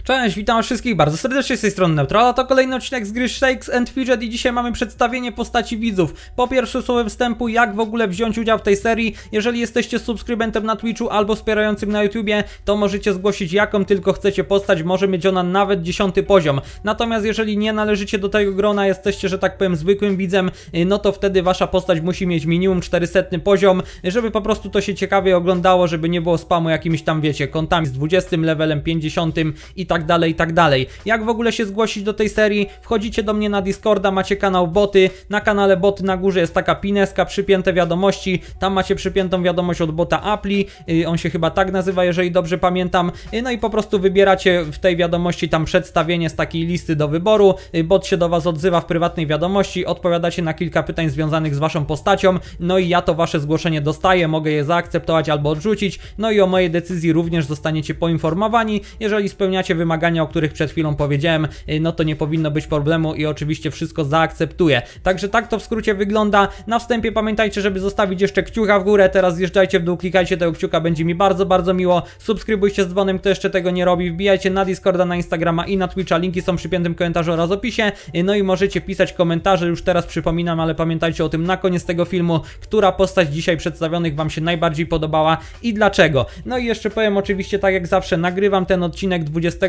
Cześć, witam wszystkich bardzo serdecznie z tej strony Neutrala, to kolejny odcinek z gry Shakes and Fidget i dzisiaj mamy przedstawienie postaci widzów. Po pierwsze słowem wstępu, jak w ogóle wziąć udział w tej serii. Jeżeli jesteście subskrybentem na Twitchu albo wspierającym na YouTubie, to możecie zgłosić jaką tylko chcecie postać, może mieć ona nawet 10 poziom. Natomiast jeżeli nie należycie do tego grona, jesteście, że tak powiem, zwykłym widzem, no to wtedy wasza postać musi mieć minimum 400 poziom, żeby po prostu to się ciekawie oglądało, żeby nie było spamu jakimiś tam, wiecie, kontami z 20 levelem, 50 i tak dalej, i tak dalej. Jak w ogóle się zgłosić do tej serii? Wchodzicie do mnie na Discorda, macie kanał boty, na kanale boty na górze jest taka pineska, przypięte wiadomości, tam macie przypiętą wiadomość od bota Appli, on się chyba tak nazywa, jeżeli dobrze pamiętam, no i po prostu wybieracie w tej wiadomości tam przedstawienie z takiej listy do wyboru, bot się do was odzywa w prywatnej wiadomości, odpowiadacie na kilka pytań związanych z waszą postacią, no i ja to wasze zgłoszenie dostaję, mogę je zaakceptować albo odrzucić, no i o mojej decyzji również zostaniecie poinformowani. Jeżeli spełniacie wymagania, o których przed chwilą powiedziałem, no to nie powinno być problemu i oczywiście wszystko zaakceptuję. Także tak to w skrócie wygląda. Na wstępie pamiętajcie, żeby zostawić jeszcze kciuka w górę, teraz zjeżdżajcie w dół, klikajcie tego kciuka, będzie mi bardzo, bardzo miło. Subskrybujcie z dzwonem, kto jeszcze tego nie robi, wbijajcie na Discorda, na Instagrama i na Twitcha, linki są w przypiętym komentarzu oraz opisie, no i możecie pisać komentarze, już teraz przypominam, ale pamiętajcie o tym na koniec tego filmu, która postać dzisiaj przedstawionych wam się najbardziej podobała i dlaczego. No i jeszcze powiem oczywiście, tak jak zawsze, nagrywam ten odcinek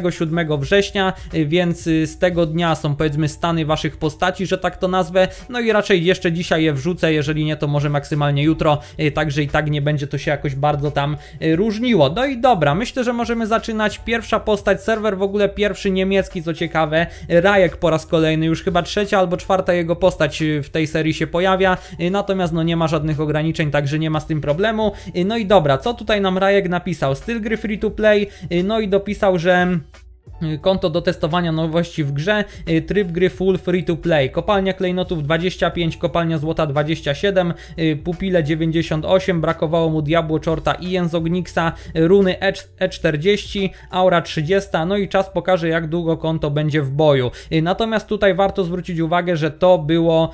27 września, więc z tego dnia są, powiedzmy, stany waszych postaci, że tak to nazwę, no i raczej jeszcze dzisiaj je wrzucę, jeżeli nie to może maksymalnie jutro, także i tak nie będzie to się jakoś bardzo tam różniło. No i dobra, myślę, że możemy zaczynać. Pierwsza postać, serwer w ogóle pierwszy niemiecki, co ciekawe, Rajek po raz kolejny, już chyba trzecia albo czwarta jego postać w tej serii się pojawia, natomiast no nie ma żadnych ograniczeń, także nie ma z tym problemu. No i dobra, co tutaj nam Rajek napisał? Styl gry free to play, no i dopisał, że konto do testowania nowości w grze, tryb gry full free to play, kopalnia klejnotów 25, kopalnia złota 27, pupile 98, brakowało mu Diabło Czorta i Jęzogniksa, runy E40, aura 30, no i czas pokaże, jak długo konto będzie w boju. Natomiast tutaj warto zwrócić uwagę, że to było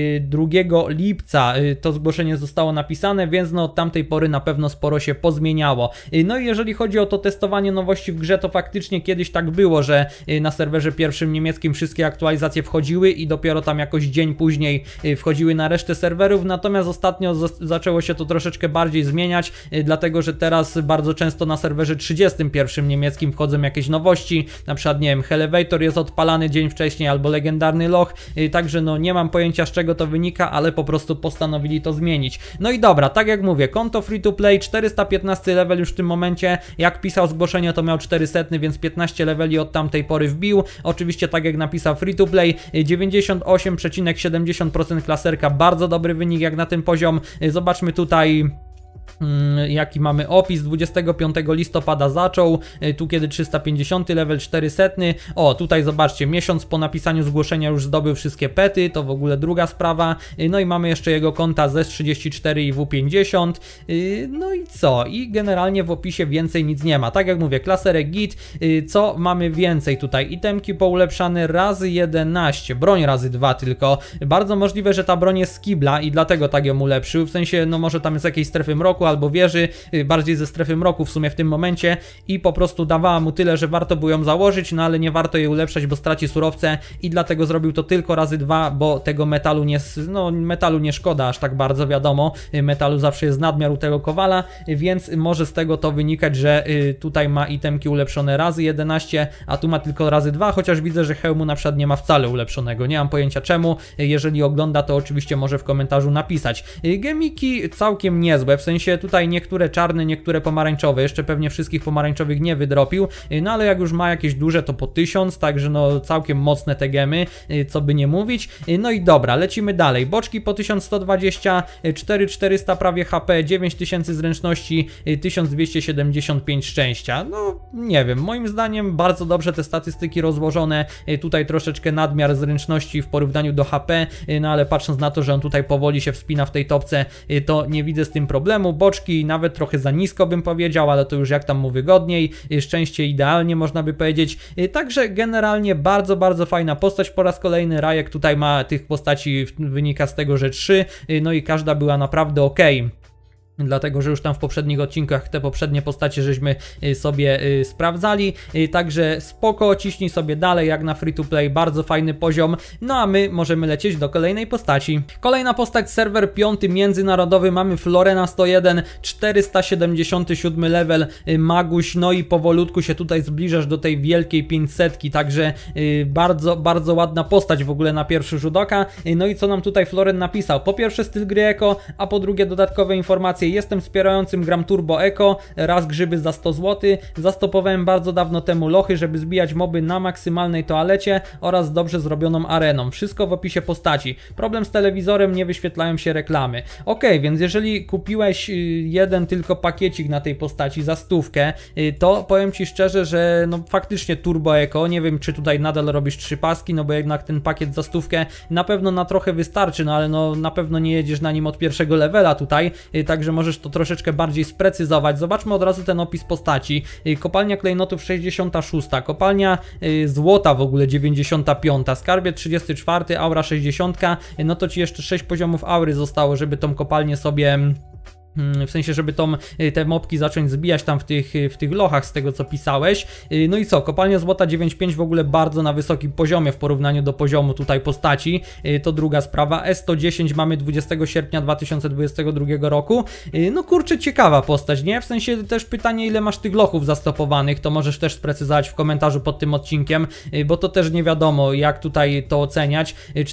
2 lipca, to zgłoszenie zostało napisane, więc no od tamtej pory na pewno sporo się pozmieniało. No i jeżeli chodzi o to testowanie nowości w grze, to faktycznie kiedyś tak było, że na serwerze pierwszym niemieckim wszystkie aktualizacje wchodziły i dopiero tam jakoś dzień później wchodziły na resztę serwerów, natomiast ostatnio zaczęło się to troszeczkę bardziej zmieniać, dlatego że teraz bardzo często na serwerze 31 niemieckim wchodzą jakieś nowości, na przykład, nie wiem, Elevator jest odpalany dzień wcześniej albo legendarny loch, także no nie mam pojęcia, z czego to wynika, ale po prostu postanowili to zmienić. No i dobra, tak jak mówię, konto free to play, 415 level już w tym momencie, jak pisał zgłoszenie to miał 400, więc 15 leveli od tamtej pory wbił. Oczywiście tak jak napisał free to play, 98,70% klaserka, bardzo dobry wynik jak na ten poziom. Zobaczmy tutaj jaki mamy opis. 25 listopada zaczął, tu kiedy 350 level, 400. O, tutaj zobaczcie, miesiąc po napisaniu zgłoszenia już zdobył wszystkie pety, to w ogóle druga sprawa. No i mamy jeszcze jego konta ZES34 i W50. No i co? I generalnie w opisie więcej nic nie ma. Tak jak mówię, klaserek git. Co mamy więcej tutaj? Itemki poulepszane razy 11, broń razy 2 tylko. Bardzo możliwe, że ta broń jest z kibla i dlatego tak ją ulepszył, w sensie, no może tam jest jakiejś strefy mroku albo wieży, bardziej ze strefy mroku w sumie w tym momencie i po prostu dawała mu tyle, że warto było ją założyć, no ale nie warto jej ulepszać, bo straci surowce i dlatego zrobił to tylko razy 2, bo tego metalu nie, no metalu nie szkoda aż tak bardzo, wiadomo, metalu zawsze jest nadmiar u tego kowala, więc może z tego to wynikać, że tutaj ma itemki ulepszone razy 11, a tu ma tylko razy 2, chociaż widzę, że hełmu na przykład nie ma wcale ulepszonego, nie mam pojęcia czemu, jeżeli ogląda, to oczywiście może w komentarzu napisać. Gemiki całkiem niezłe, w sensie tutaj niektóre czarne, niektóre pomarańczowe, jeszcze pewnie wszystkich pomarańczowych nie wydropił, no ale jak już ma jakieś duże, to po 1000, także no całkiem mocne te gemy, co by nie mówić. No i dobra, lecimy dalej. Boczki po 1120, 4400 prawie HP, 9000 zręczności, 1275 szczęścia. No nie wiem, moim zdaniem bardzo dobrze te statystyki rozłożone, tutaj troszeczkę nadmiar zręczności w porównaniu do HP, no ale patrząc na to, że on tutaj powoli się wspina w tej topce, to nie widzę z tym problemu. Boczki nawet trochę za nisko bym powiedział, ale to już jak tam mu wygodniej, szczęście idealnie można by powiedzieć, także generalnie bardzo, bardzo fajna postać. Po raz kolejny Rajek tutaj ma tych postaci, wynika z tego, że 3, no i każda była naprawdę ok. dlatego że już tam w poprzednich odcinkach te poprzednie postacie żeśmy sobie sprawdzali, także spoko, ciśnij sobie dalej jak na free to play, bardzo fajny poziom, no a my możemy lecieć do kolejnej postaci. Kolejna postać, serwer 5 międzynarodowy, mamy Florena 101, 477 level, Maguś, no i powolutku się tutaj zbliżasz do tej wielkiej 500, także bardzo ładna postać w ogóle na pierwszy rzut oka. No i co nam tutaj Floren napisał? Po pierwsze styl gry eko, a po drugie dodatkowe informacje. Jestem wspierającym, gram turbo eko, raz grzyby za 100 zł, zastopowałem bardzo dawno temu lochy, żeby zbijać moby na maksymalnej toalecie oraz dobrze zrobioną areną. Wszystko w opisie postaci. Problem z telewizorem, nie wyświetlają się reklamy. Ok, więc jeżeli kupiłeś jeden tylko pakiecik na tej postaci za 100, to powiem Ci szczerze, że no faktycznie turbo eko, nie wiem czy tutaj nadal robisz 3 paski, no bo jednak ten pakiet za 100 na pewno na trochę wystarczy, no ale no na pewno nie jedziesz na nim od pierwszego levela tutaj, także możesz to troszeczkę bardziej sprecyzować. Zobaczmy od razu ten opis postaci. Kopalnia klejnotów 66, kopalnia złota w ogóle 95, skarbie 34, aura 60, no to Ci jeszcze 6 poziomów aury zostało, żeby tą kopalnię sobie... W sensie, żeby te mopki zacząć zbijać tam w tych lochach z tego co pisałeś. No i co, kopalnia złota 9.5 w ogóle bardzo na wysokim poziomie w porównaniu do poziomu tutaj postaci. To druga sprawa. S110 mamy 20 sierpnia 2022 roku. No kurczę, ciekawa postać, nie? W sensie też pytanie, ile masz tych lochów zastopowanych, to możesz też sprecyzować w komentarzu pod tym odcinkiem, bo to też nie wiadomo jak tutaj to oceniać.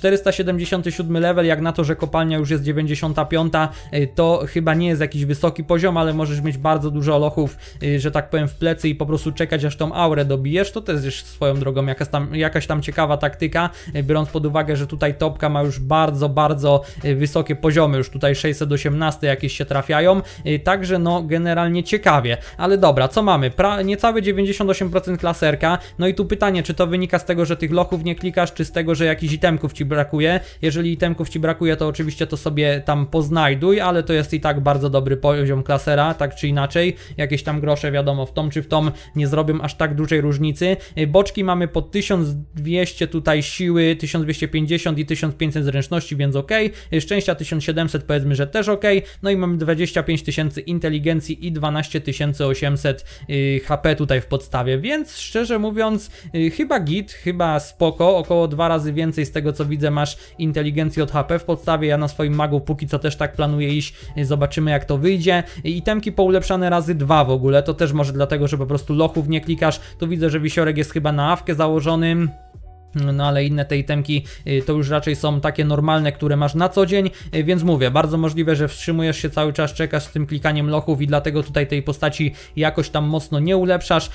477 level, jak na to, że kopalnia już jest 95, to chyba nie jest jakiś wysoki poziom, ale możesz mieć bardzo dużo lochów, że tak powiem, w plecy i po prostu czekać aż tą aurę dobijesz. To też jest swoją drogą jakaś tam ciekawa taktyka, biorąc pod uwagę, że tutaj topka ma już bardzo wysokie poziomy, już tutaj 618 jakieś się trafiają, także no generalnie ciekawie. Ale dobra, co mamy? Niecałe 98% klaserka, no i tu pytanie, czy to wynika z tego, że tych lochów nie klikasz, czy z tego, że jakichś itemków Ci brakuje. Jeżeli itemków Ci brakuje, to oczywiście to sobie tam poznajduj, ale to jest i tak bardzo dobry poziom klasera, tak czy inaczej. Jakieś tam grosze, wiadomo, w tą czy w tą nie zrobią aż tak dużej różnicy. Boczki mamy po 1200 tutaj siły, 1250 i 1500 zręczności, więc ok. Szczęścia 1700, powiedzmy, że też ok. No i mamy 25 000 inteligencji i 12 800 HP tutaj w podstawie, więc szczerze mówiąc chyba git, chyba spoko. Około 2 razy więcej z tego co widzę masz inteligencji od HP w podstawie. Ja na swoim magu póki co też tak planuję iść. Zobaczymy jak to wyjdzie. Itemki poulepszane razy 2 w ogóle, to też może dlatego, że po prostu lochów nie klikasz. Tu widzę, że wisiorek jest chyba na awkę założonym. No ale inne te itemki to już raczej są takie normalne, które masz na co dzień, więc mówię, bardzo możliwe, że wstrzymujesz się cały czas, czekasz z tym klikaniem lochów i dlatego tutaj tej postaci jakoś tam mocno nie ulepszasz.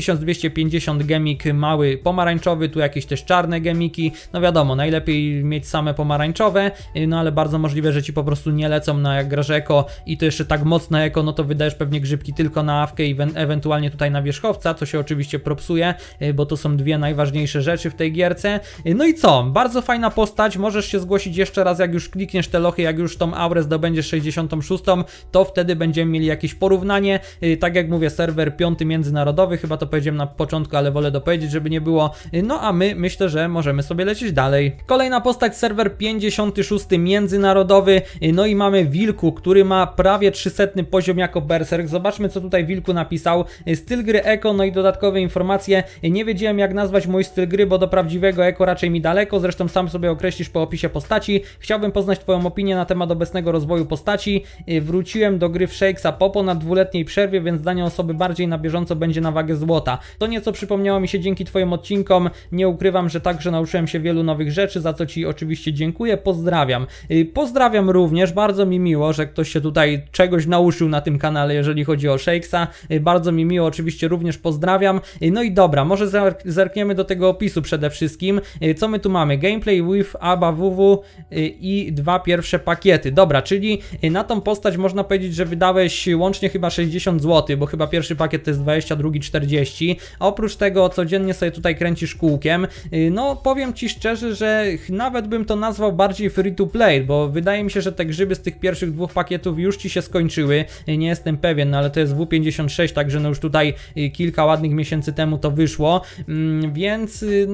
1250 gemik mały pomarańczowy, tu jakieś też czarne gemiki, no wiadomo, najlepiej mieć same pomarańczowe, no ale bardzo możliwe, że Ci po prostu nie lecą na jak grasz eko i to jeszcze tak mocne eko, no to wydajesz pewnie grzybki tylko na awkę i ewentualnie tutaj na wierzchowca, co się oczywiście propsuje, bo to są dwie najważniejsze rzeczy w tej gierce. No i co? Bardzo fajna postać, możesz się zgłosić jeszcze raz, jak już klikniesz te lochy, jak już tą aurę zdobędziesz 66, to wtedy będziemy mieli jakieś porównanie. Tak jak mówię, serwer 5 międzynarodowy, chyba to powiedziałem na początku, ale wolę dopowiedzieć, żeby nie było. No a my myślę, że możemy sobie lecieć dalej. Kolejna postać, serwer 56 międzynarodowy, no i mamy Wilku, który ma prawie 300 poziom jako berserk. Zobaczmy, co tutaj Wilku napisał. Styl gry eko, no i dodatkowe informacje. Nie wiedziałem, jak nazwać mój styl gry, bo do prawdziwego eko raczej mi daleko, zresztą sam sobie określisz po opisie postaci. Chciałbym poznać Twoją opinię na temat obecnego rozwoju postaci. Wróciłem do gry w Shakesa po ponad 2-letniej przerwie, więc zdanie osoby bardziej na bieżąco będzie na wagę złota. To nieco przypomniało mi się dzięki Twoim odcinkom. Nie ukrywam, że także nauczyłem się wielu nowych rzeczy, za co Ci oczywiście dziękuję. Pozdrawiam. Pozdrawiam również, bardzo mi miło, że ktoś się tutaj czegoś nauczył na tym kanale, jeżeli chodzi o Shakesa. Bardzo mi miło, oczywiście również pozdrawiam. No i dobra, może zerkniemy do tego opisu przede wszystkim. Co my tu mamy? Gameplay with Aba WW i 2 pierwsze pakiety. Dobra, czyli na tą postać można powiedzieć, że wydałeś łącznie chyba 60 zł, bo chyba pierwszy pakiet to jest 20, drugi 40. A oprócz tego codziennie sobie tutaj kręcisz kółkiem. No powiem Ci szczerze, że nawet bym to nazwał bardziej free to play, bo wydaje mi się, że te grzyby z tych pierwszych 2 pakietów już Ci się skończyły. Nie jestem pewien, no ale to jest W56, także no już tutaj kilka ładnych miesięcy temu to wyszło, więc no tak mi się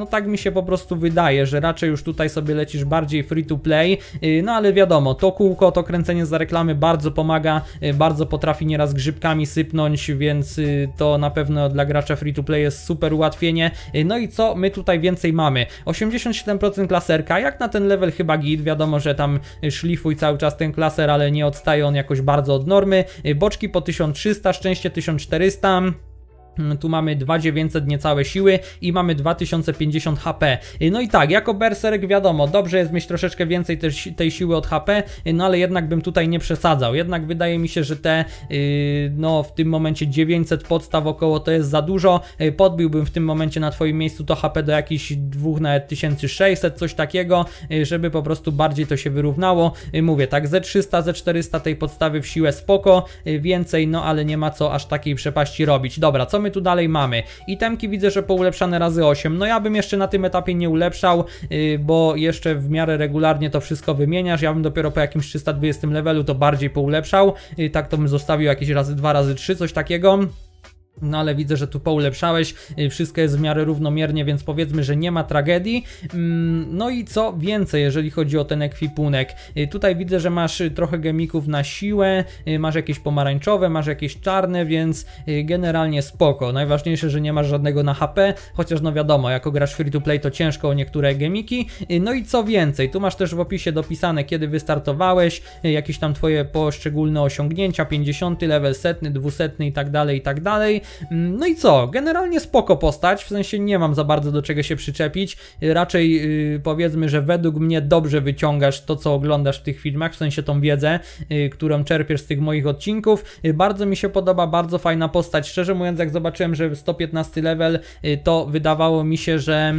się po prostu wydaje, że raczej już tutaj sobie lecisz bardziej free to play, no ale wiadomo, to kółko, to kręcenie za reklamy bardzo pomaga, bardzo potrafi nieraz grzybkami sypnąć, więc to na pewno dla gracza free to play jest super ułatwienie. No i co my tutaj więcej mamy? 87% klaserka, jak na ten level chyba git, wiadomo, że tam szlifuj cały czas ten klaser, ale nie odstaje on jakoś bardzo od normy. Boczki po 1300, szczęście 1400. Tu mamy 2900 niecałe siły i mamy 2050 HP. No i tak, jako berserk wiadomo, dobrze jest mieć troszeczkę więcej tej siły od HP, no ale jednak bym tutaj nie przesadzał. Jednak wydaje mi się, że te no w tym momencie 900 podstaw około to jest za dużo. Podbiłbym w tym momencie na twoim miejscu to HP do jakichś 2 nawet 1600, coś takiego, żeby po prostu bardziej to się wyrównało. Mówię tak, ze 300, ze 400 tej podstawy w siłę spoko, więcej no ale nie ma co aż takiej przepaści robić. Dobra, co my tu dalej mamy? Itemki widzę, że poulepszane razy 8. No ja bym jeszcze na tym etapie nie ulepszał, bo jeszcze w miarę regularnie to wszystko wymieniasz. Ja bym dopiero po jakimś 320 levelu to bardziej poulepszał. Tak to bym zostawił jakieś razy 2, razy 3, coś takiego. No ale widzę, że tu poulepszałeś, wszystko jest w miarę równomiernie, więc powiedzmy, że nie ma tragedii. No i co więcej, jeżeli chodzi o ten ekwipunek, tutaj widzę, że masz trochę gemików na siłę, masz jakieś pomarańczowe, masz jakieś czarne, więc generalnie spoko. Najważniejsze, że nie masz żadnego na HP, chociaż no wiadomo, jako grasz free to play to ciężko o niektóre gemiki. No i co więcej, tu masz też w opisie dopisane, kiedy wystartowałeś, jakieś tam twoje poszczególne osiągnięcia, 50 level, 100, 200 i tak dalej, i tak dalej. No i co? Generalnie spoko postać, w sensie nie mam za bardzo do czego się przyczepić, raczej powiedzmy, że według mnie dobrze wyciągasz to, co oglądasz w tych filmach, w sensie tą wiedzę, którą czerpiesz z tych moich odcinków. Bardzo mi się podoba, bardzo fajna postać, szczerze mówiąc, jak zobaczyłem, że 115 level, to wydawało mi się, że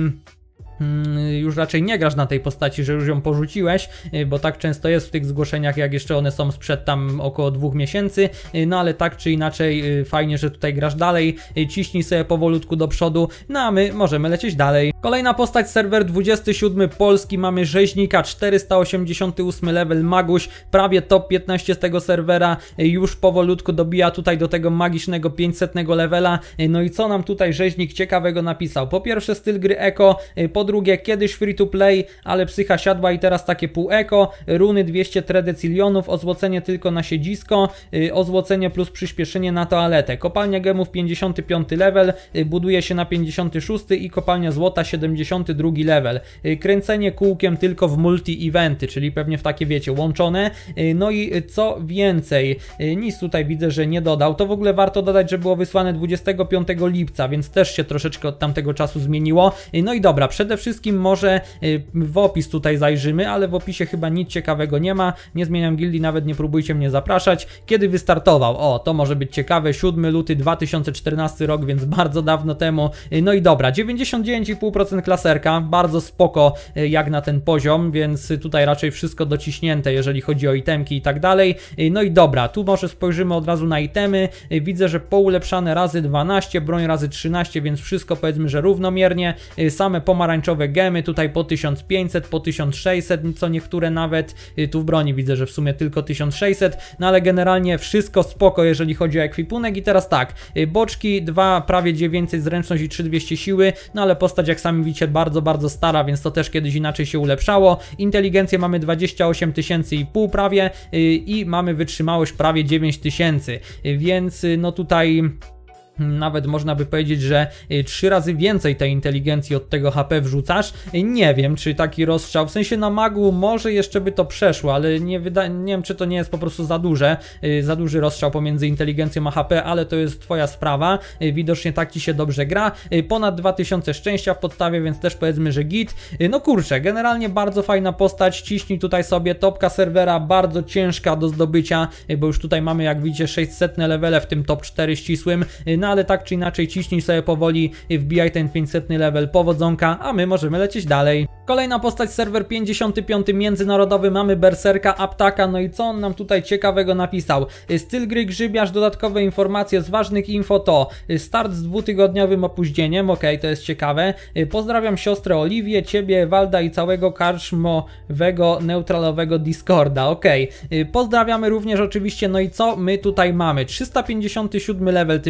już raczej nie grasz na tej postaci, że już ją porzuciłeś, bo tak często jest w tych zgłoszeniach, jak jeszcze one są sprzed tam około 2 miesięcy, no ale tak czy inaczej fajnie, że tutaj grasz dalej, ciśnij sobie powolutku do przodu, no a my możemy lecieć dalej. Kolejna postać, serwer 27 polski, mamy rzeźnika, 488 level, Maguś, prawie top 15 z tego serwera, już powolutku dobija tutaj do tego magicznego 500 levela. No i co nam tutaj rzeźnik ciekawego napisał? Po pierwsze styl gry eko, po drugie kiedyś free to play, ale psycha siadła i teraz takie pół eko, runy 200 tredecilionów, ozłocenie tylko na siedzisko, ozłocenie plus przyspieszenie na toaletę, kopalnia gemów 55 level, buduje się na 56 i kopalnia złota 72 level, kręcenie kółkiem tylko w multi-eventy, czyli pewnie w takie wiecie, łączone. No i co więcej, nic tutaj widzę, że nie dodał, to w ogóle warto dodać, że było wysłane 25 lipca, więc też się troszeczkę od tamtego czasu zmieniło. No i dobra, przede wszystkim może w opis tutaj zajrzymy, ale w opisie chyba nic ciekawego nie ma, nie zmieniam gildii, nawet nie próbujcie mnie zapraszać. Kiedy wystartował? O, to może być ciekawe, 7 luty 2014 rok, więc bardzo dawno temu. No i dobra, 99,5% klaserka, bardzo spoko jak na ten poziom, więc tutaj raczej wszystko dociśnięte, jeżeli chodzi o itemki i tak dalej. No i dobra, tu może spojrzymy od razu na itemy, widzę, że poulepszane razy 12, broń razy 13, więc wszystko powiedzmy, że równomiernie, same pomarańczowe gemy, tutaj po 1500, po 1600, co niektóre nawet, tu w broni widzę, że w sumie tylko 1600, no ale generalnie wszystko spoko, jeżeli chodzi o ekwipunek. I teraz tak, boczki 2, prawie 900 zręczność i 3200 siły, no ale postać jak sami widzicie bardzo stara, więc to też kiedyś inaczej się ulepszało. Inteligencję mamy 28 500 prawie i mamy wytrzymałość prawie 9000, więc no tutaj nawet można by powiedzieć, że 3 razy więcej tej inteligencji od tego HP wrzucasz. Nie wiem, czy taki rozstrzał, w sensie na magu może jeszcze by to przeszło, ale nie wiem, czy to nie jest po prostu za duży rozstrzał pomiędzy inteligencją a HP, ale to jest twoja sprawa. Widocznie tak ci się dobrze gra. Ponad 2000 szczęścia w podstawie, więc też powiedzmy, że git. No kurczę, generalnie bardzo fajna postać, ciśnij tutaj sobie, topka serwera, bardzo ciężka do zdobycia, bo już tutaj mamy, jak widzicie, 600 levele w tym top 4 ścisłym. No ale tak czy inaczej ciśnij sobie powoli, wbijaj ten 500 level, powodzonka, a my możemy lecieć dalej. Kolejna postać, serwer 55 międzynarodowy, mamy berserka, aptaka, no i co on nam tutaj ciekawego napisał? Styl gry grzybiarz, dodatkowe informacje z ważnych info to start z 2-tygodniowym opóźnieniem, okej, to jest ciekawe. Pozdrawiam siostrę Oliwię, ciebie, Walda i całego karczmowego, neutralowego Discorda, okej. Pozdrawiamy również oczywiście, no i co my tutaj mamy? 357 level tym berserkiem,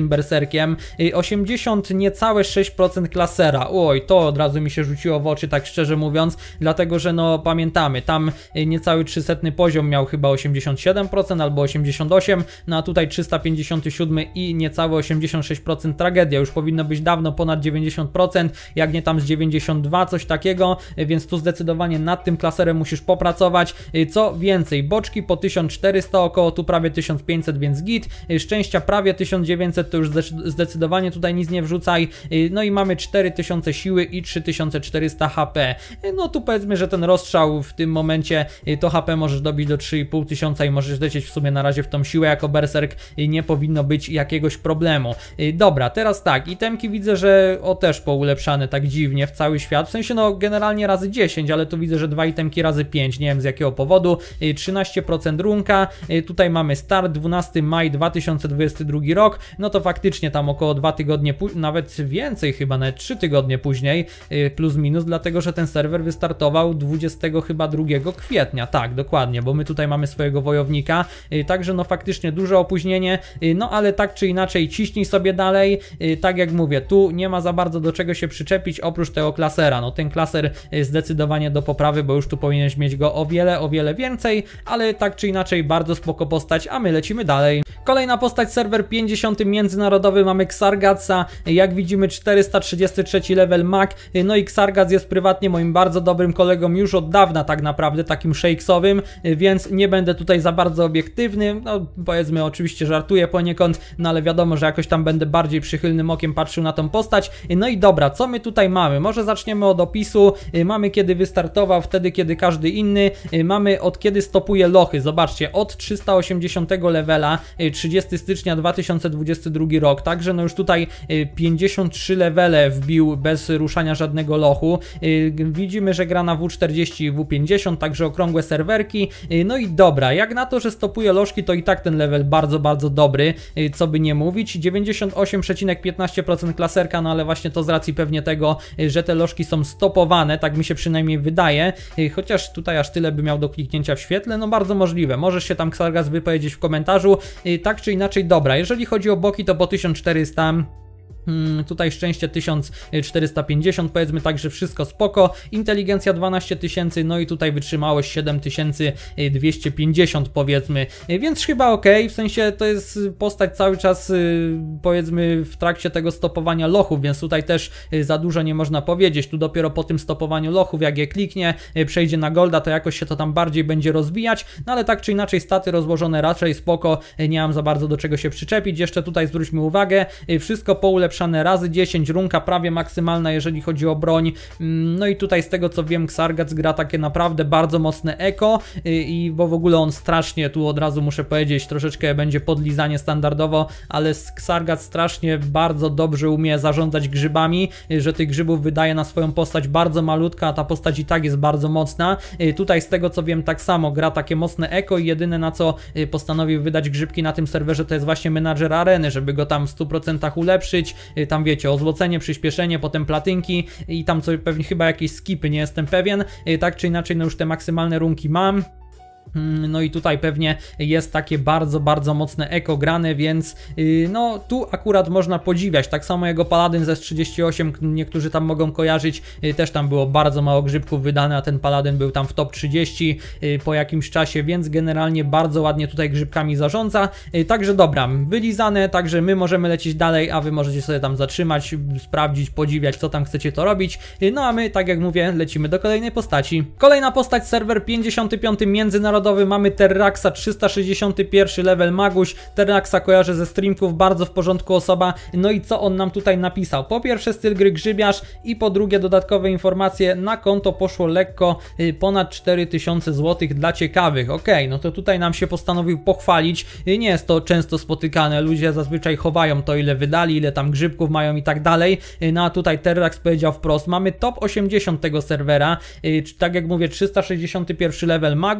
berserkiem, 80 niecałe 6% klasera. Oj, to od razu mi się rzuciło w oczy, tak szczerze mówiąc, dlatego że no pamiętamy, tam niecały 300 poziom miał chyba 87% albo 88%, no a tutaj 357 i niecałe 86% tragedia, już powinno być dawno ponad 90%, jak nie tam z 92, coś takiego, więc tu zdecydowanie nad tym klaserem musisz popracować. Co więcej, boczki po 1400 około, tu prawie 1500, więc git, szczęścia prawie 1900, to już zdecydowanie tutaj nic nie wrzucaj, no i mamy 4000 siły i 3400 HP. No tu powiedzmy, że ten rozstrzał w tym momencie, to HP możesz dobić do 3500 i możesz lecieć w sumie na razie w tą siłę jako berserk, nie powinno być jakiegoś problemu. Dobra, teraz tak, itemki widzę, że też poulepszane tak dziwnie w cały świat, w sensie no generalnie razy 10, ale tu widzę, że 2 itemki razy 5, nie wiem z jakiego powodu. 13% runka, tutaj mamy start, 12 maj 2022 rok, no to faktycznie tam około 2 tygodnie, nawet więcej chyba, nawet 3 tygodnie później, plus minus, dlatego że ten serwer wystartował 22 kwietnia, tak, dokładnie, bo my tutaj mamy swojego wojownika, także no faktycznie duże opóźnienie, no ale tak czy inaczej ciśnij sobie dalej, tak jak mówię, tu nie ma za bardzo do czego się przyczepić oprócz tego klasera, no ten klaser zdecydowanie do poprawy, bo już tu powinieneś mieć go o wiele więcej, ale tak czy inaczej bardzo spoko postać, a my lecimy dalej. Kolejna postać, serwer 50 międzynarodowy, mamy Xargatsa, jak widzimy 433 level mag, no i Xargats jest prywatnie moim bardzo dobrym kolegą już od dawna tak naprawdę, takim shakesowym, więc nie będę tutaj za bardzo obiektywny, no powiedzmy oczywiście żartuję poniekąd, no ale wiadomo, że jakoś tam będę bardziej przychylnym okiem patrzył na tą postać. No i dobra, co my tutaj mamy? Może zaczniemy od opisu, mamy kiedy wystartował, wtedy kiedy każdy inny, mamy od kiedy stopuje lochy, zobaczcie, od 380 levela, 30 stycznia 2022 rok, także no już tutaj 53 levele wbił bez ruszania żadnego lochu, widzimy, że gra na W40 i W50, także okrągłe serwerki, no i dobra, jak na to, że stopuje lożki, to i tak ten level bardzo dobry, co by nie mówić, 98,15% klaserka, no ale właśnie to z racji pewnie tego, że te lożki są stopowane, tak mi się przynajmniej wydaje, chociaż tutaj aż tyle by miał do kliknięcia w świetle, no bardzo możliwe, możesz się tam Xargats wypowiedzieć w komentarzu, tak czy inaczej, dobra, jeżeli chodzi o boki, to po 1400, tutaj szczęście 1450, powiedzmy, także wszystko spoko, inteligencja 12 000, no i tutaj wytrzymałość 7250 powiedzmy, więc chyba ok, w sensie to jest postać cały czas powiedzmy w trakcie tego stopowania lochów, więc tutaj też za dużo nie można powiedzieć, tu dopiero po tym stopowaniu lochów, jak je kliknie, przejdzie na golda, to jakoś się to tam bardziej będzie rozwijać, no ale tak czy inaczej staty rozłożone raczej spoko, nie mam za bardzo do czego się przyczepić. Jeszcze tutaj zwróćmy uwagę, wszystko poulepszone razy 10, runka prawie maksymalna, jeżeli chodzi o broń, no i tutaj z tego co wiem, Xargats gra takie naprawdę bardzo mocne eko, i bo w ogóle on strasznie, tu od razu muszę powiedzieć, troszeczkę będzie podlizanie standardowo, ale Xargats strasznie bardzo dobrze umie zarządzać grzybami, że tych grzybów wydaje na swoją postać bardzo malutka, a ta postać i tak jest bardzo mocna. Tutaj z tego co wiem, tak samo gra takie mocne eko i jedyne na co postanowił wydać grzybki na tym serwerze, to jest właśnie menadżer areny, żeby go tam w 100% ulepszyć, tam wiecie, ozłocenie, przyspieszenie, potem platynki i tam co pewnie chyba jakieś skipy, nie jestem pewien, tak czy inaczej no już te maksymalne runki mam. No i tutaj pewnie jest takie bardzo mocne eko grane, więc no tu akurat można podziwiać, tak samo jego Paladyn ze 38, niektórzy tam mogą kojarzyć, też tam było bardzo mało grzybków wydane, a ten Paladyn był tam w top 30 po jakimś czasie, więc generalnie bardzo ładnie tutaj grzybkami zarządza, także dobra, wylizane, także my możemy lecieć dalej, a wy możecie sobie tam zatrzymać, sprawdzić, podziwiać, co tam chcecie to robić, no a my, tak jak mówię, lecimy do kolejnej postaci. Kolejna postać, serwer 55 międzynarodowy, mamy Terraxa, 361 level maguś, Terraxa kojarzę ze streamków, bardzo w porządku osoba, no i co on nam tutaj napisał? Po pierwsze styl gry grzybiarz i po drugie dodatkowe informacje, na konto poszło lekko ponad 4000 zł dla ciekawych, no to tutaj nam się postanowił pochwalić, nie jest to często spotykane, ludzie zazwyczaj chowają to ile wydali, ile tam grzybków mają i tak dalej, no a tutaj Terrax powiedział wprost, mamy top 80 tego serwera, tak jak mówię 361 level maguś,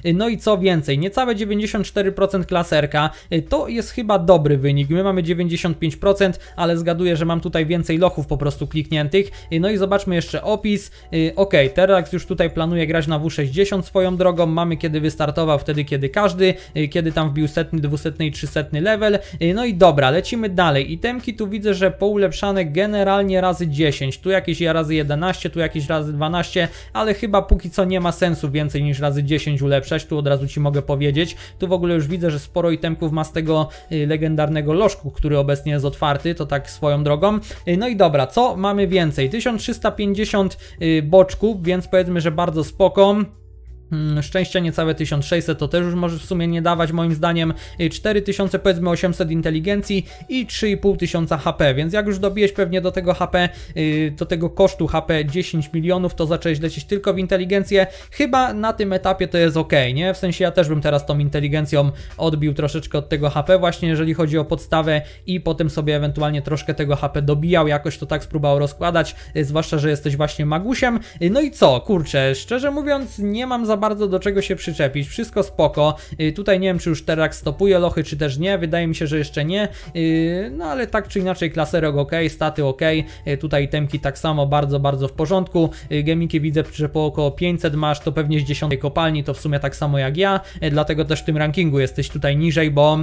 No i co więcej, niecałe 94% klaserka, to jest chyba dobry wynik. My mamy 95%, ale zgaduję, że mam tutaj więcej lochów po prostu klikniętych. No i zobaczmy jeszcze opis. Ok, teraz już tutaj planuję grać na W60 swoją drogą. Mamy kiedy wystartował, wtedy kiedy każdy, kiedy tam wbił 100, 200 i 300 level. No i dobra, lecimy dalej. Itemki tu widzę, że poulepszane generalnie razy 10. Tu jakieś razy 11, tu jakieś razy 12, ale chyba póki co nie ma sensu więcej niż razy 10 ulepszać. Tu od razu ci mogę powiedzieć. Tu w ogóle już widzę, że sporo itemków ma z tego legendarnego lożku, który obecnie jest otwarty, to tak swoją drogą. No i dobra, co mamy więcej? 1350 boczków, więc powiedzmy, że bardzo spoko. Szczęścia niecałe 1600, to też już może w sumie nie dawać moim zdaniem. 4000 powiedzmy 800 inteligencji i 3500 HP, więc jak już dobiłeś pewnie do tego HP, do tego kosztu HP 10 milionów, to zacząłeś lecieć tylko w inteligencję. Chyba na tym etapie to jest ok, nie? W sensie ja też bym teraz tą inteligencją odbił troszeczkę od tego HP właśnie, jeżeli chodzi o podstawę i potem sobie ewentualnie troszkę tego HP dobijał, jakoś to tak spróbował rozkładać, zwłaszcza, że jesteś właśnie magusiem. No i co? Kurczę, szczerze mówiąc nie mam za bardzo do czego się przyczepić, wszystko spoko. Tutaj nie wiem, czy już teraz stopuje lochy, czy też nie, wydaje mi się, że jeszcze nie, no ale tak czy inaczej klaserek ok, staty ok, tutaj itemki tak samo bardzo w porządku. Gemiki widzę, że po około 500 masz, to pewnie z 10 kopalni, to w sumie tak samo jak ja, dlatego też w tym rankingu jesteś tutaj niżej, bo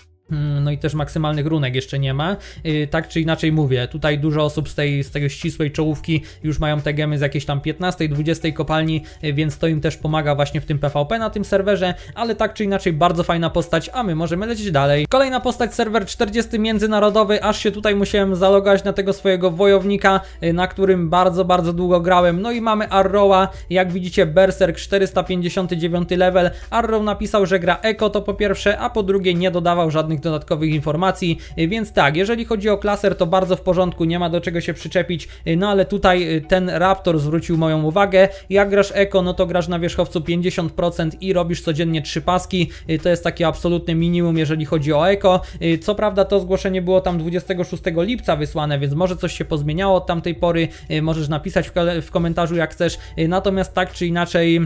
no i też maksymalnych runek jeszcze nie ma. Tak czy inaczej mówię, tutaj dużo osób z tego ścisłej czołówki już mają te gemy z jakiejś tam 15-20 kopalni, więc to im też pomaga właśnie w tym PvP na tym serwerze, ale tak czy inaczej bardzo fajna postać, a my możemy lecieć dalej. Kolejna postać, serwer 40 międzynarodowy, aż się tutaj musiałem zalogować na tego swojego wojownika, na którym bardzo długo grałem. No i mamy Arrowa, jak widzicie Berserk 459 level. Arrow napisał, że gra Eko, to po pierwsze, a po drugie nie dodawał żadnych dodatkowych informacji, więc tak, jeżeli chodzi o klaser, to bardzo w porządku, nie ma do czego się przyczepić, no ale tutaj ten Raptor zwrócił moją uwagę. Jak grasz Eko, no to grasz na wierzchowcu 50% i robisz codziennie 3 paski, to jest takie absolutne minimum, jeżeli chodzi o Eko. Co prawda to zgłoszenie było tam 26 lipca wysłane, więc może coś się pozmieniało od tamtej pory, możesz napisać w komentarzu jak chcesz, natomiast tak czy inaczej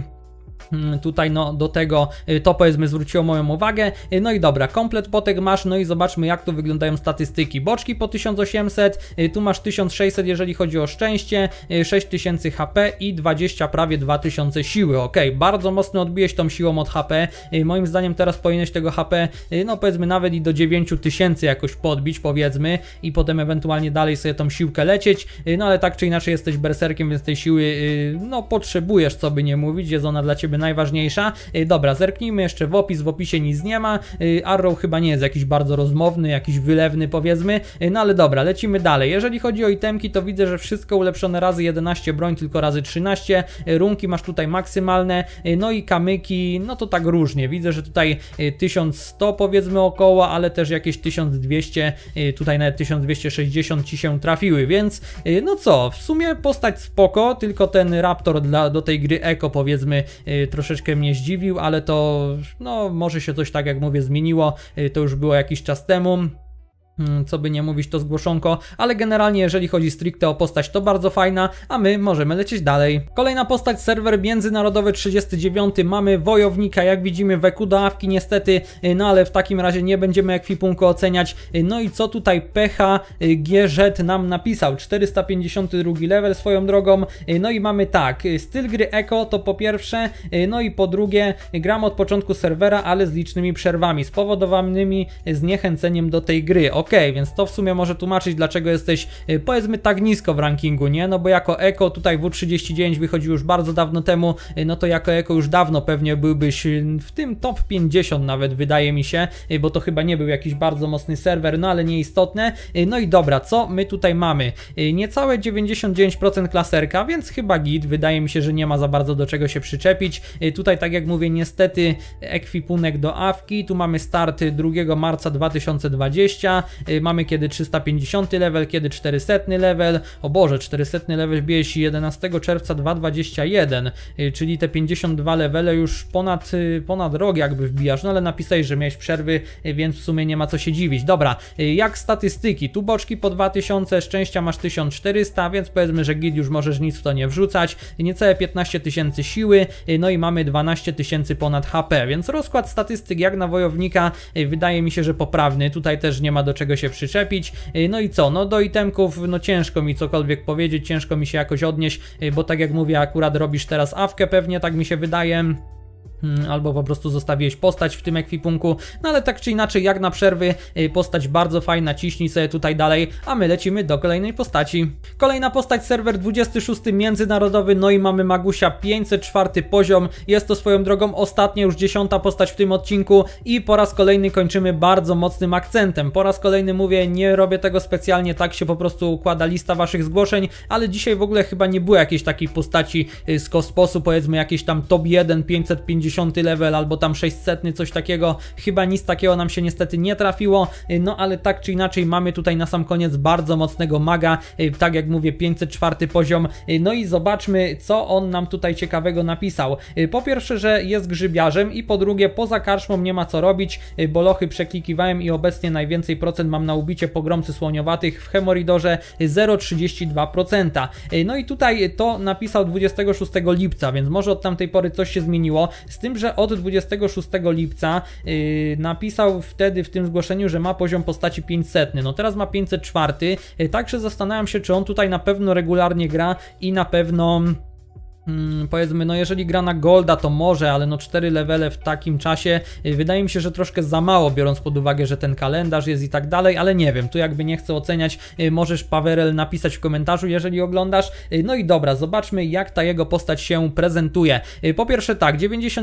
tutaj no do tego to powiedzmy zwróciło moją uwagę. No i dobra, komplet potek masz, no i zobaczmy jak tu wyglądają statystyki. Boczki po 1800, tu masz 1600 jeżeli chodzi o szczęście, 6000 HP i 20 prawie 2000 siły. Ok, bardzo mocno odbiłeś tą siłą od HP, moim zdaniem teraz powinieneś tego HP no powiedzmy nawet i do 9000 jakoś podbić powiedzmy i potem ewentualnie dalej sobie tą siłkę lecieć, no ale tak czy inaczej jesteś berserkiem, więc tej siły no potrzebujesz, co by nie mówić, jest ona dla ciebie najważniejsza. Dobra, zerknijmy jeszcze w opis, w opisie nic nie ma. Arrow chyba nie jest jakiś bardzo rozmowny, jakiś wylewny powiedzmy, no ale dobra, lecimy dalej. Jeżeli chodzi o itemki, to widzę, że wszystko ulepszone razy 11, broń tylko razy 13, runki masz tutaj maksymalne, no i kamyki, no to tak różnie. Widzę, że tutaj 1100 powiedzmy około, ale też jakieś 1200, tutaj nawet 1260 ci się trafiły, więc no co, w sumie postać spoko, tylko ten Raptor do tej gry Eko powiedzmy troszeczkę mnie zdziwił, ale to no może się coś tak jak mówię zmieniło, to już było jakiś czas temu. Co by nie mówić, to zgłoszonko, ale generalnie jeżeli chodzi stricte o postać, to bardzo fajna, a my możemy lecieć dalej. Kolejna postać, serwer międzynarodowy 39, mamy wojownika, jak widzimy WQ do awki niestety, no ale w takim razie nie będziemy ekwipunku oceniać. No i co tutaj PHGZ nam napisał, 452 level swoją drogą, no i mamy tak, styl gry Eko to po pierwsze, no i po drugie gram od początku serwera, ale z licznymi przerwami, spowodowanymi zniechęceniem do tej gry. Ok, więc to w sumie może tłumaczyć, dlaczego jesteś powiedzmy tak nisko w rankingu, nie? No bo jako Eko tutaj W39 wychodził już bardzo dawno temu, no to jako Eko już dawno pewnie byłbyś w tym top 50 nawet, wydaje mi się, bo to chyba nie był jakiś bardzo mocny serwer, no ale nieistotne. No i dobra, co my tutaj mamy? Niecałe 99% klaserka, więc chyba git, wydaje mi się, że nie ma za bardzo do czego się przyczepić. Tutaj tak jak mówię, niestety ekwipunek do awki, tu mamy start 2 marca 2020, Mamy kiedy 350 level, kiedy 400 level. O Boże, 400 level wbije się 11 czerwca 2021, czyli te 52 levele już ponad rok jakby wbijasz, no ale napisałeś, że miałeś przerwy, więc w sumie nie ma co się dziwić. Dobra, jak statystyki? Tu boczki po 2000, szczęścia masz 1400, więc powiedzmy, że git już możesz nic w to nie wrzucać. Niecałe 15 tysięcy siły, no i mamy 12 tysięcy ponad HP, więc rozkład statystyk jak na wojownika wydaje mi się, że poprawny. Tutaj też nie ma do czego się przyczepić. No i co? No do itemków, no ciężko mi cokolwiek powiedzieć, ciężko mi się jakoś odnieść, bo tak jak mówię, akurat robisz teraz awkę pewnie, tak mi się wydaje. Albo po prostu zostawiłeś postać w tym ekwipunku, no ale tak czy inaczej, jak na przerwy, postać bardzo fajna, ciśnij sobie tutaj dalej, a my lecimy do kolejnej postaci. Kolejna postać, serwer 26 międzynarodowy, no i mamy Magusia, 504 poziom, jest to swoją drogą ostatnia już 10. postać w tym odcinku i po raz kolejny kończymy bardzo mocnym akcentem. Po raz kolejny mówię, nie robię tego specjalnie, tak się po prostu układa lista waszych zgłoszeń, ale dzisiaj w ogóle chyba nie było jakiejś takiej postaci z kosmosu, powiedzmy jakiś tam top 1, 550 level albo tam 600, coś takiego, chyba nic takiego nam się niestety nie trafiło, no ale tak czy inaczej mamy tutaj na sam koniec bardzo mocnego maga, tak jak mówię 504 poziom, no i zobaczmy co on nam tutaj ciekawego napisał. Po pierwsze, że jest grzybiarzem i po drugie poza karczmą nie ma co robić, bo lochy przeklikiwałem i obecnie najwięcej procent mam na ubicie pogromcy słoniowatych w Hemoridorze 0,32%. No i tutaj to napisał 26 lipca, więc może od tamtej pory coś się zmieniło, z tym, że od 26 lipca napisał wtedy w tym zgłoszeniu, że ma poziom postaci 500, no teraz ma 504, także zastanawiam się, czy on tutaj na pewno regularnie gra i na pewno powiedzmy, no jeżeli gra na golda to może, ale no 4 levele w takim czasie wydaje mi się, że troszkę za mało, biorąc pod uwagę, że ten kalendarz jest i tak dalej, ale nie wiem, tu jakby nie chcę oceniać, możesz Paweł napisać w komentarzu, jeżeli oglądasz. No i dobra, zobaczmy jak ta jego postać się prezentuje. Po pierwsze tak,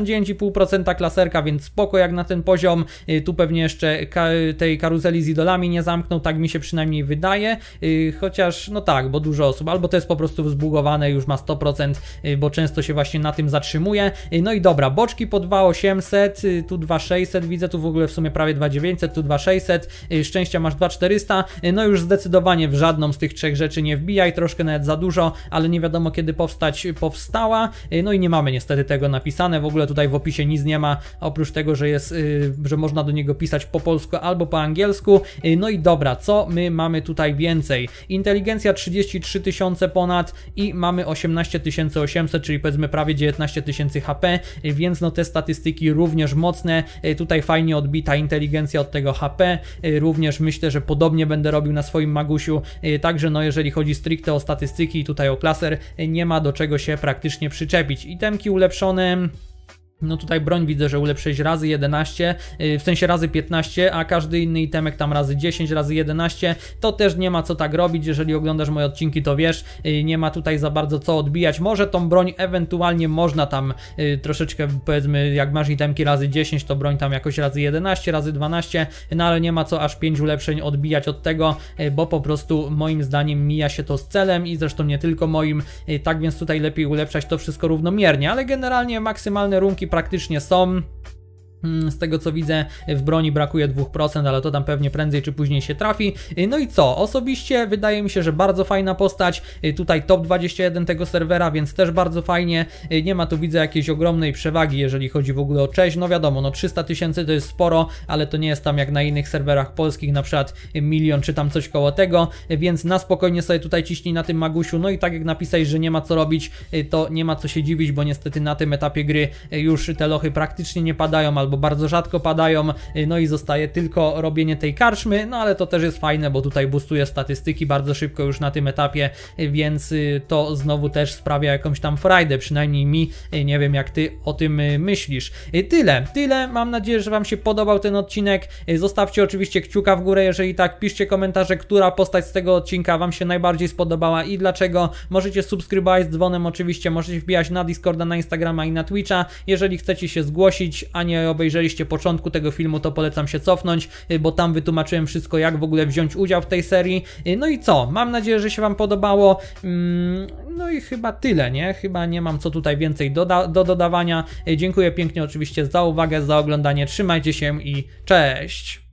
99,5% klaserka, więc spoko jak na ten poziom, tu pewnie jeszcze tej karuzeli z idolami nie zamknął, tak mi się przynajmniej wydaje, chociaż no tak, bo dużo osób, albo to jest po prostu zbugowane, już ma 100%, bo często się właśnie na tym zatrzymuje. No i dobra, boczki po 2800, tu 2600, widzę tu w ogóle w sumie prawie 2900, tu 2600, szczęścia masz 2400, no już zdecydowanie w żadną z tych trzech rzeczy nie wbijaj, troszkę nawet za dużo, ale nie wiadomo kiedy powstała, no i nie mamy niestety tego napisane, w ogóle tutaj w opisie nic nie ma, oprócz tego, że jest, że można do niego pisać po polsku albo po angielsku. No i dobra, co my mamy tutaj więcej? Inteligencja 33 tysiące ponad i mamy 18 800, czyli powiedzmy prawie 19 tysięcy HP, więc no te statystyki również mocne, tutaj fajnie odbita inteligencja od tego HP, również myślę, że podobnie będę robił na swoim Magusiu, także no jeżeli chodzi stricte o statystyki i tutaj o klaser, nie ma do czego się praktycznie przyczepić. Itemki ulepszone. No tutaj broń widzę, że ulepszyłeś razy 11, w sensie razy 15, a każdy inny itemek tam razy 10, razy 11, to też nie ma co tak robić, jeżeli oglądasz moje odcinki to wiesz, nie ma tutaj za bardzo co odbijać, może tą broń ewentualnie można tam troszeczkę powiedzmy, jak masz itemki razy 10, to broń tam jakoś razy 11, razy 12, no ale nie ma co aż 5 ulepszeń odbijać od tego, bo po prostu moim zdaniem mija się to z celem i zresztą nie tylko moim, tak więc tutaj lepiej ulepszać to wszystko równomiernie, ale generalnie maksymalne runki praktycznie są. Z tego co widzę w broni brakuje 2%, ale to tam pewnie prędzej czy później się trafi. No i co? Osobiście wydaje mi się, że bardzo fajna postać. Tutaj top 21 tego serwera, więc też bardzo fajnie. Nie ma tu widzę jakiejś ogromnej przewagi, jeżeli chodzi w ogóle o cześć. No wiadomo, no 300 tysięcy to jest sporo, ale to nie jest tam jak na innych serwerach polskich, na przykład 1 milion czy tam coś koło tego, więc na spokojnie sobie tutaj ciśnij na tym Magusiu. No i tak jak napisałeś, że nie ma co robić, to nie ma co się dziwić, bo niestety na tym etapie gry już te lochy praktycznie nie padają, albo bardzo rzadko padają, no i zostaje tylko robienie tej karczmy, no ale to też jest fajne, bo tutaj boostuje statystyki bardzo szybko już na tym etapie, więc to znowu też sprawia jakąś tam frajdę, przynajmniej mi, nie wiem jak ty o tym myślisz. Tyle, mam nadzieję, że wam się podobał ten odcinek, zostawcie oczywiście kciuka w górę, jeżeli tak, piszcie komentarze, która postać z tego odcinka wam się najbardziej spodobała i dlaczego, możecie subskrybować z dzwonem oczywiście, możecie wbijać na Discorda, na Instagrama i na Twitcha, jeżeli chcecie się zgłosić, a nie obejrzeliście początku tego filmu, to polecam się cofnąć, bo tam wytłumaczyłem wszystko, jak w ogóle wziąć udział w tej serii. No i co? Mam nadzieję, że się wam podobało. No i chyba tyle, nie? Chyba nie mam co tutaj więcej do dodawania. Dziękuję pięknie oczywiście za uwagę, za oglądanie. Trzymajcie się i cześć!